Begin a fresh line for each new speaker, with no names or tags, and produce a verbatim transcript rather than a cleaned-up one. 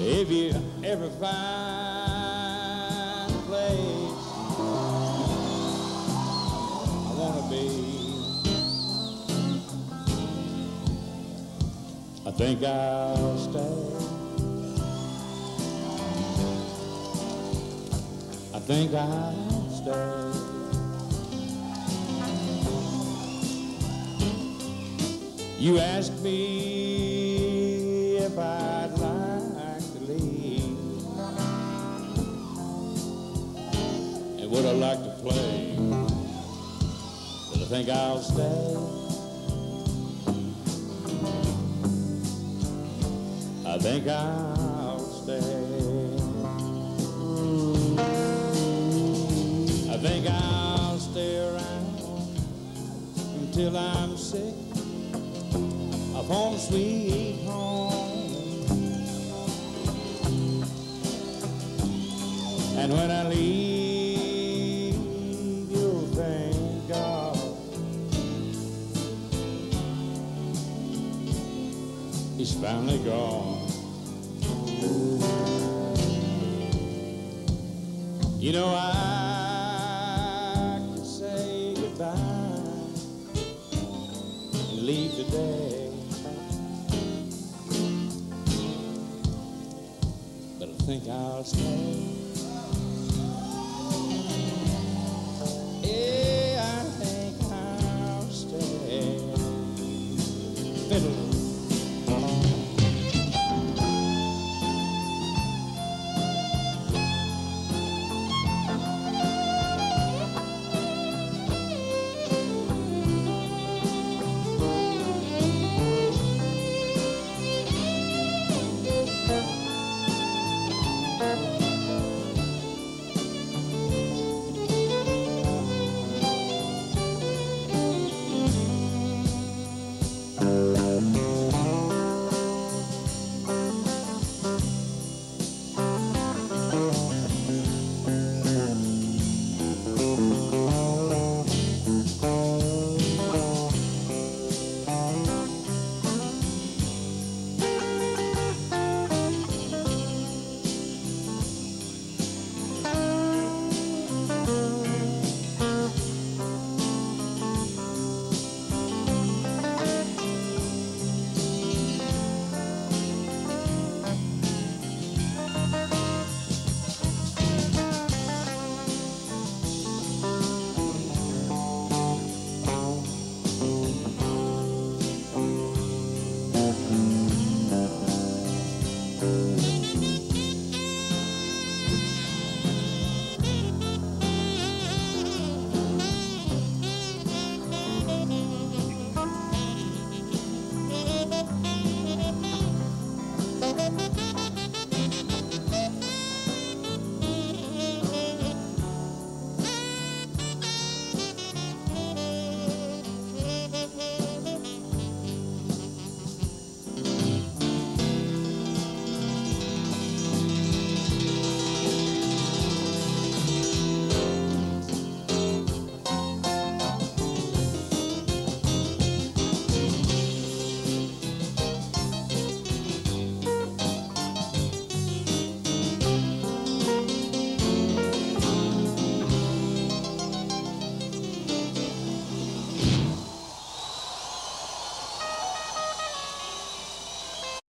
If you ever find a place I wanna be, I think I'll stay. I think I'll stay. You asked me if I'd like to leave, and would I like to play, but I think I'll stay. I think I'll stay. I think I'll stay around until I'm sick of home sweet home. And when I leave, you'll thank God He's finally gone. You know, I could say goodbye and leave today, but I think I'll stay.